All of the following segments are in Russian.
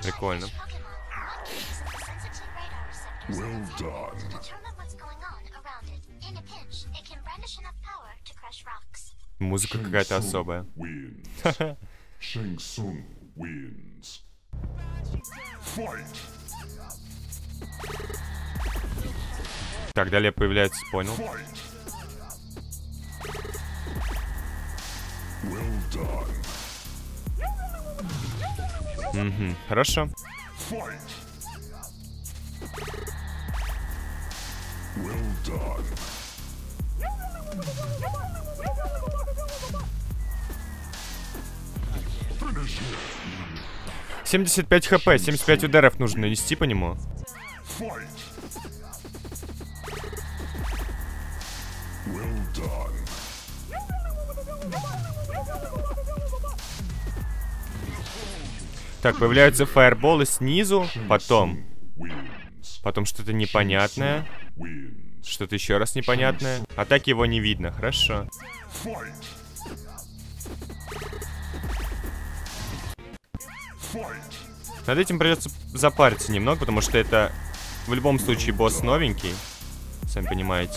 Прикольно. Музыка какая-то особая. Так, далее появляется, понял. Угу, хорошо. — 75 хп, 75 ударов нужно нанести по нему. Так, появляются фаерболы снизу, потом что-то непонятное. Что-то еще раз непонятное. А так его не видно, хорошо. Над этим придется запариться немного, потому что это в любом случае босс новенький. Сами понимаете.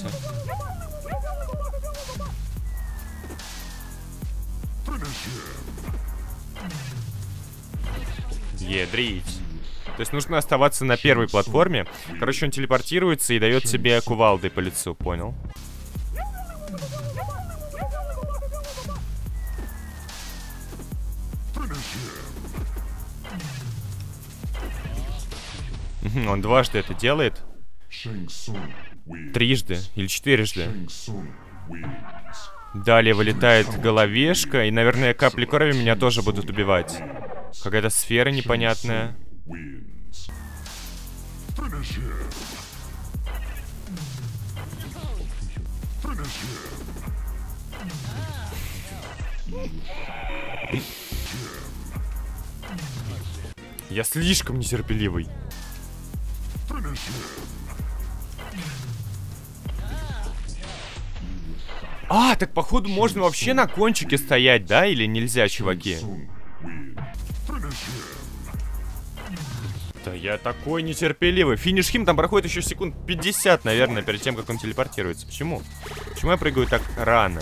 Ядрить. То есть нужно оставаться на первой платформе. Короче, он телепортируется и дает себе кувалдой по лицу, понял? Он дважды это делает. Трижды или четырежды. Далее вылетает головешка, и, наверное, капли крови меня тоже будут убивать. Какая-то сфера непонятная. Я слишком нетерпеливый. А, так походу можно вообще на кончике стоять, да? Или нельзя, чуваки? Да я такой нетерпеливый. Финиш хим там проходит еще секунд 50, наверное, перед тем, как он телепортируется. Почему? Почему я прыгаю так рано?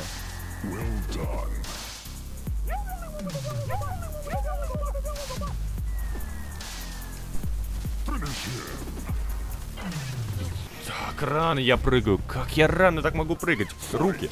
Так рано я прыгаю. Как я рано так могу прыгать? Руки.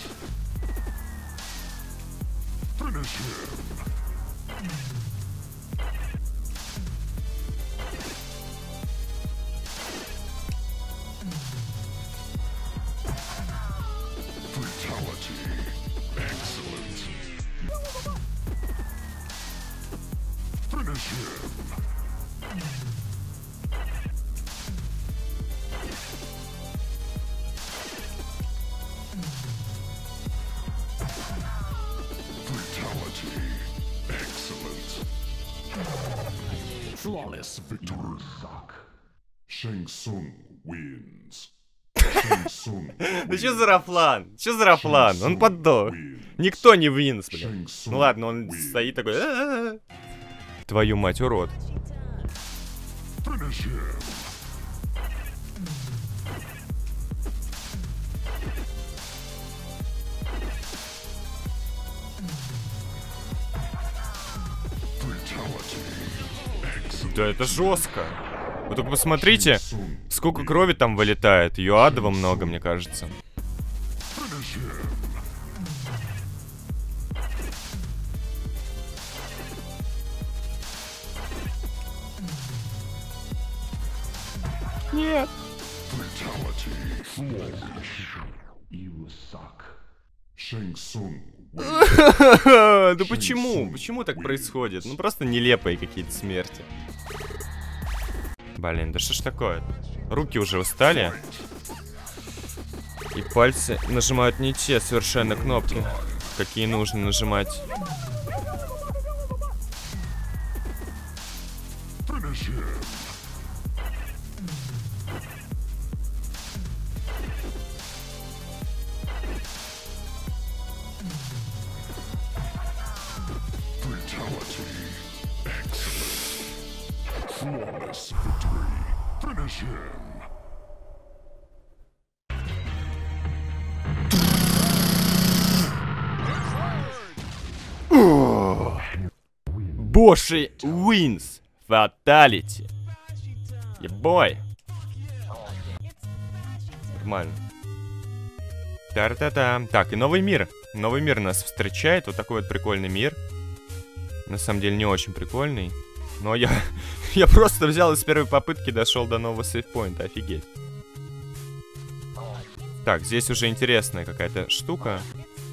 Flawless victory. Shang Tsung wins. Да что за рафлан? Что за рафлан? Он поддох. Никто не винс, блин. Ну ладно, он стоит такой. Твою мать, урод. Да это жестко. Вы только посмотрите, сколько крови там вылетает. Ее адово много, мне кажется. Нет. Да почему? Почему так происходит? Ну просто нелепые какие-то смерти. Блин, да что ж такое? Руки уже устали. И пальцы нажимают не те совершенно кнопки, какие нужно нажимать. Flawless victory. Finish him. Боши wins. Fatality. Ебой. Нормально. Та-та-та. Так, и новый мир. Новый мир нас встречает. Вот такой вот прикольный мир. На самом деле не очень прикольный. Но я просто взял и с первой попытки дошел до нового сейфпоинта. Офигеть. Так, здесь уже интересная какая-то штука.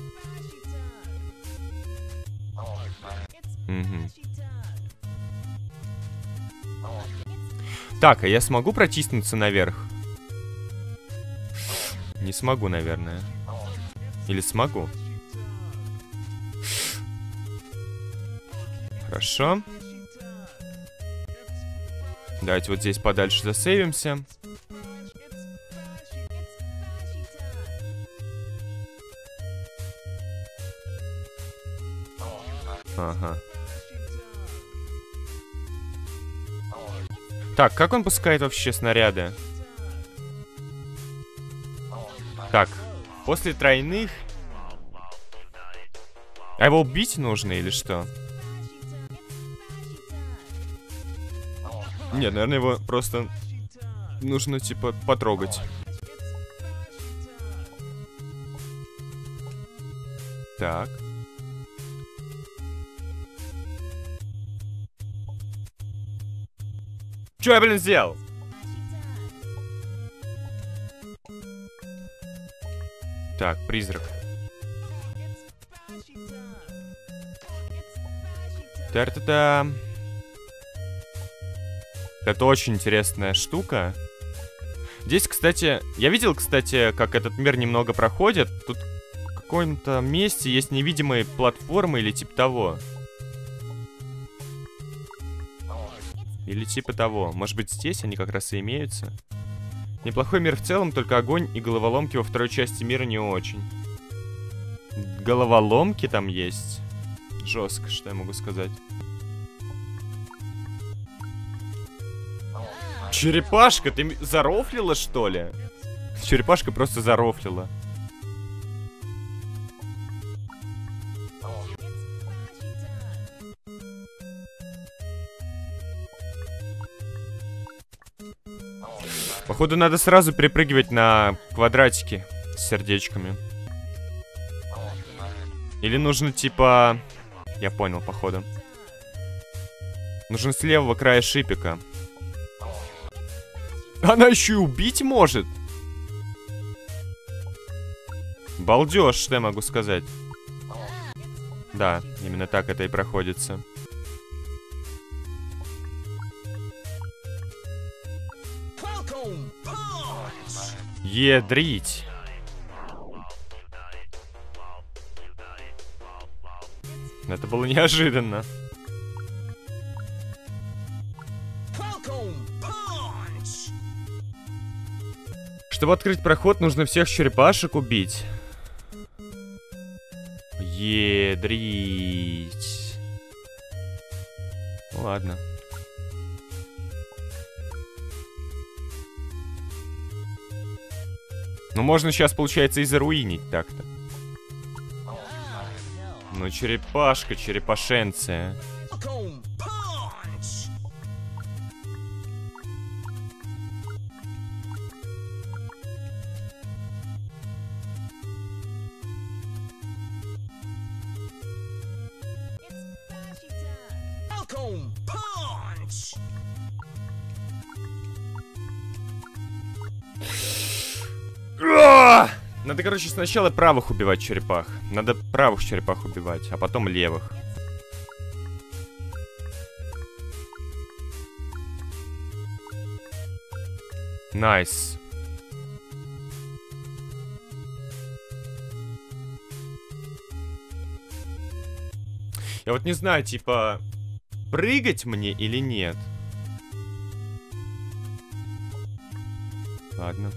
Угу. Так, а я смогу протиснуться наверх? Не смогу, наверное. Или смогу? Хорошо. Давайте вот здесь подальше засейвимся. Ага. Так, как он пускает вообще снаряды? Так, после тройных... А его убить нужно или что? Нет, наверное, его просто нужно, типа, потрогать. Так. Чё я, блин, сделал? Так, призрак. Та-та-та. Это очень интересная штука. Здесь, кстати, я видел, кстати, как этот мир немного проходит. Тут в каком-то месте есть невидимые платформы или типа того. Или типа того. Может быть, здесь они как раз и имеются. Неплохой мир в целом, только огонь и головоломки во второй части мира не очень. Головоломки там есть. Жестко, что я могу сказать. Черепашка, ты зарофлила, что ли? Черепашка просто зарофлила. Походу, надо сразу перепрыгивать на квадратики с сердечками. Или нужно, типа... Я понял, походу. Нужно с левого края шипика. Она еще и убить может. Балдеж, что я могу сказать. Да, именно так это и проходится. Едрить. Это было неожиданно. Чтобы открыть проход, нужно всех черепашек убить. Едрить. Ладно. Ну, можно сейчас, получается, и заруинить так-то. Ну, черепашка, черепашенция. Надо, короче, сначала правых убивать черепах. Надо правых черепах убивать, а потом левых. Найс. Я вот не знаю, типа, прыгать мне или нет. Ладно.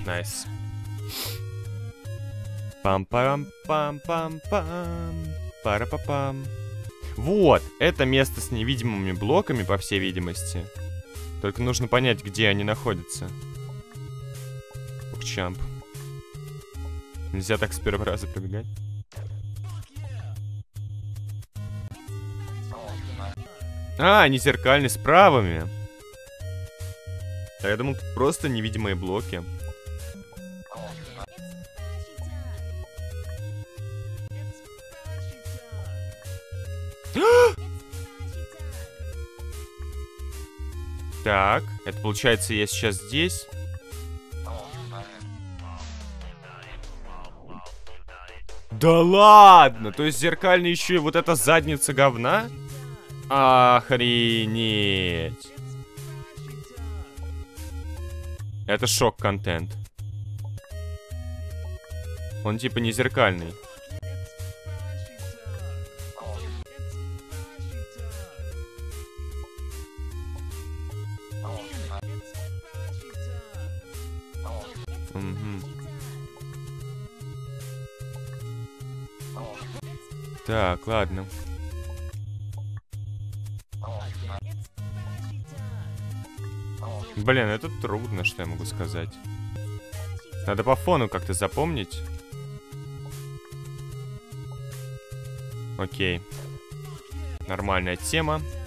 Найс. Пам-парам-пам-пам-пам. Пара-па-пам. Вот, это место с невидимыми блоками, по всей видимости. Только нужно понять, где они находятся. Букчамп. Нельзя так с первого раза пробегать. А, они зеркальные с правыми. А я думал, тут просто невидимые блоки. Так, это получается, я сейчас здесь. Да ладно! То есть зеркальный еще и вот эта задница говна? Охренеть. Это шок-контент. Он типа не зеркальный. Угу. Так, ладно. Блин, это трудно, что я могу сказать. Надо по фону как-то запомнить. Окей. Нормальная тема.